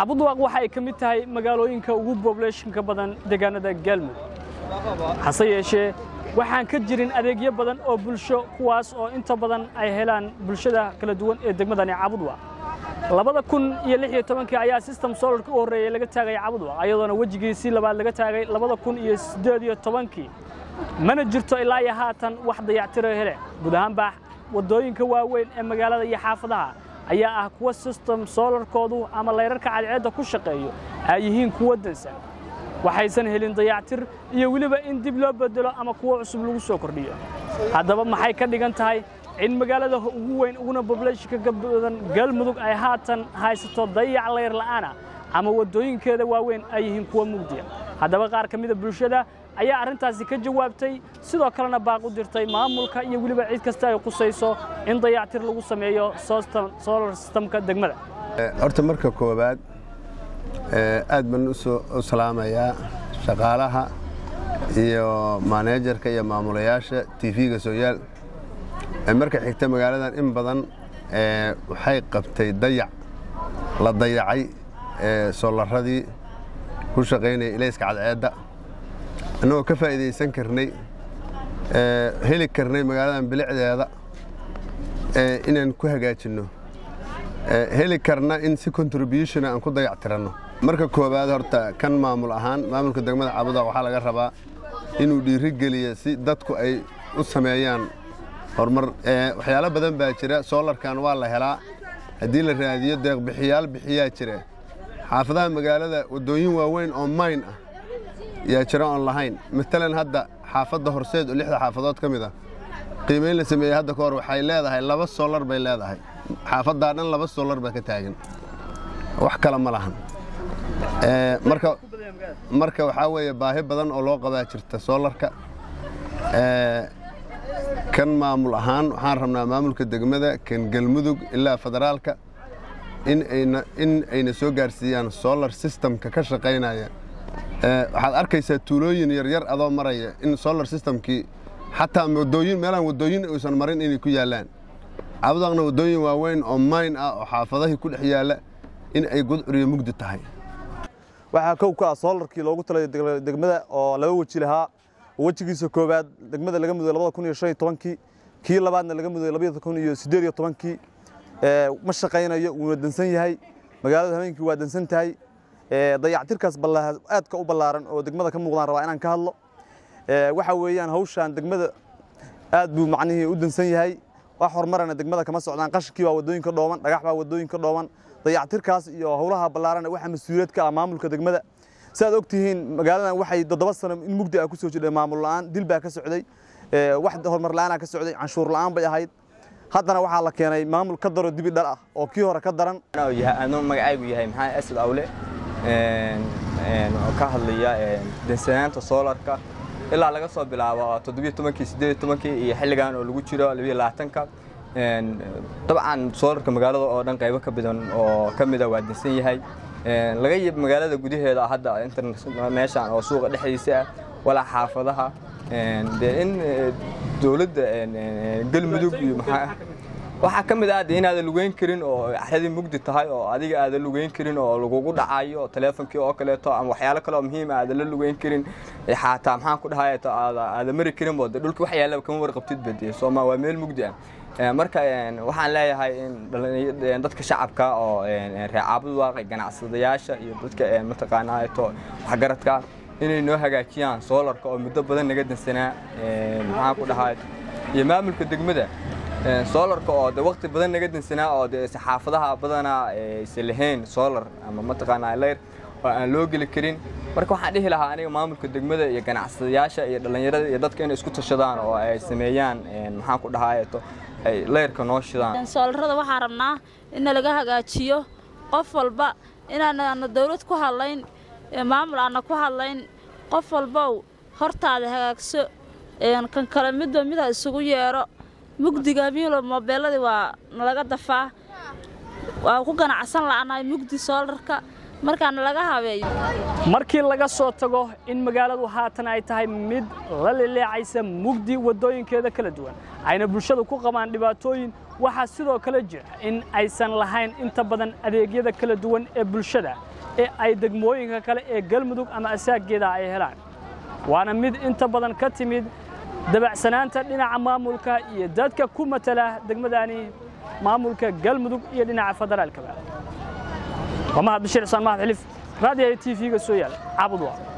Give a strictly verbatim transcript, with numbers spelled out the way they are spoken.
Cabudwaaq waxa ay kamid tahay magaalooyinka ugu population-ka badan deegaanada Galmudug. Hase yeeshee waxaan ka jirin adeegyo badan oo bulsho kuwaas oo inta badan ay helaan bulshada kala duwan ee degmadani Cabudwaaq. labada kun iyo lix iyo toban ayaa system solar ka horeeyay laga taagay Cabudwaaq ayadoona wajigiisii labaad laga taagay labada kun iyo siddeed iyo toban mana jirto ilaa iyo haatan wax dayactir hele guud ahaanba wadooyinka waaweyn ee magaalada iyo xaafadaha ayaa ah kuwa system solar koodu ama leerarka cadceedda ku shaqeeyo ay yihiin kuwa dansan waxaysan helin dayactir iyo waliba in dib loo bedelo ama kuwa cusub lagu soo kordhiyo haddaba maxay ka dhigan tahay in magaalada ugu weyn uguna population-ka badan Galmudug ay haatan haysato dayac leer la'aan ama wadooyinkeeda waaweyn ay yihiin kuwa mugdiya haddaba qaar kamid ah bulshada ayaa arintaasi ka jawaabtay sidoo kalena baaq u dirtay maamulka iyo waliba cid kasta ay qusayso in dayactir lagu sameeyo solar system-ka degmada horta marka koobaad aad baan u soo salaamayaa shaqaalaha iyo managerka iyo maamulayaasha T V-ga Sooyaal marka xigta magaaladan in badan waxay qabtay dayac la dayacay solaradii ku shaqeynay ilayska cadceedda anoo ka faa'iideysan karnay ee heli karnay magaaladan bilicdeeda ee inaan ku hagaajino ee heli karna in si contribution aan ku dayactirano marka koobaad horta kan maamul ahaan maamulka degmada Cabudwaaq waxa laga rabaa inuu dhiiri geliyo si dadku ay u sameeyaan hormar ee waxyaalo badan baa jira solarkan waa la helaa hadii la raadiyo deeq bixiyaal bixiyaa jira xaafadaha magaalada wadooyin waaweyn oo mine ah يا جرا online مثلاً هذا حافظة هرسيد ولحظة حافظات كمية قيمين لسمية هذا كور وحي لا هاي لبس سولار بي لا هاي حافظة عنا لبس سولار بكتاجن وحكى لما لهن اه مركب مركب وحاول باهي بدن أو لوقا باشرت سولار ك اه كان معمول أهان وحارمنا معمول كدقمة كان قلمدوق إلا فدرالك إن إن إن إن سو جارسيان سولار سيستم ككشقينا يعني waxaad arkaysaa tuulooyin yar yar adoo maraya in solar systemkii xataa wadooyin meelaan wadooyin aysan marin inay ku yaalaan Cabudwaaqna wadooyin waaweyn oo mine ah oo xaafadaha ku dhex yaala in ay gudcuriyo mugdi tahay waxa kow ka solarkii loogu talay degmada oo laba waji lahaa wajigiisa koobaad degmada laga mudo labada kun iyo shan iyo toban kii labaadna laga mudo labada kun iyo siddeed iyo toban ee ma shaqeynayo uu dansan yahay magaalada habeenkii waa dansan tahay ee dayactirkaas ballaa aadka u ballaaran oo degmada ka muuqdaan rabaa inaan ka hadlo ee waxa weeyaan hawshan degmada aad buu macnaheedu u dansan yahay wax hormarana degmada kama socdaan qashkii waa wadooyinka dhooman dhagax baa wadooyinka dhooman dayactirkaas iyo hawlaha ballaaran waxa mas'uuliyad ka ah maamulka degmada sidaad ogtihiin magaaladan waxay toddoba sano in mugdi ah ku soo jiray maamul la'aan dil baa ka socday ee wax hormar la'aan ka socday canshuur la'aan bay ahayd haddana waxa la keenay maamul ka daro dibi dhar ah oo kii hore ka daran anoo magacaygu yahay maxaa asad awle een een ka hadlaya een dansanaanta solarka ilaa laga soo bilaabo toddoba iyo toban siddeed iyo toban iyo xilligan oo lagu jiro laba iyo labaatan een dabcan solarka magaalada oo dhan qaybo ka badan oo kamid ah waa dansan yahay een laga yib magaalada gudaheeda hadda internet meeshan oo suuqa dhexdiisa wala xaafadaha een in dawladda een Galmudug iyo maxaa waxa kamid ah inaad lugeyn karin oo xadii mugdi tahay oo adiga aad lugeyn karin oo lagugu dhacayo teleefankii oo kale to ama waxyaalo kale oo muhiim ah aad la lugeyn karin xataa maxaan ku dhahay aad aad mari karin bood dhulka waxyaalo kama warqabtid badiyay Soomaa waa meel mugdi ah marka waxaan leeyahay in dadka shacabka oo reer Cabudwaaq ganacsadayaasha iyo dadka mataqaanaa to wax garadka inay noo hagaajiyaan solarka oo muddo badan naga dansanaa maxaan ku dhahay iyo maamulka degmada solarka oo waqti badan naga dansanaa oo saxaafadaha badana ay lahayn solar ama mataqaanaa leer oo aan loo gali karin marka waxaan dhihi lahaa aniga maamulka degmada iyo ganacsadayaasha iyo dhalinyarada iyo dadka inay isku tashadaan oo ay sameeyaan maxaan ku dhahay to ay leerka noo shidaan solarada waxaan rabnaa in laga hagaajiyo qof walba inaan dawlad ku hadlayn maamul aan ku hadlayn qof walba hortaada hagaagso een kan kala midba mid isugu yeero mugdiga miilo mobilada waa laga dafaa waa ku ganacsan la'aanahay mugdi solarka markaan laga habeeyo markii laga soo tago in magaaladu haatan ay tahay mid la leexaysa mugdi wadooyinkeeda kala duwan ayna bulshadu ku qabaan dhibaatooyin waxa sidoo kale jira in aysan lahayn inta badan adeegyada kala duwan ee bulshada ee ay degmooyinka kale ee galmudug ama asaageeda ay helaan waana mid inta badan ka timid dabacsanaanta dhinaca maamulka iyo dadka ku matala degmadani maamulka galmudug iyo dhinaca federaalka waa mahad bashir xusaan mahad xilif raadiyo T V-ga soo yaal cabud waa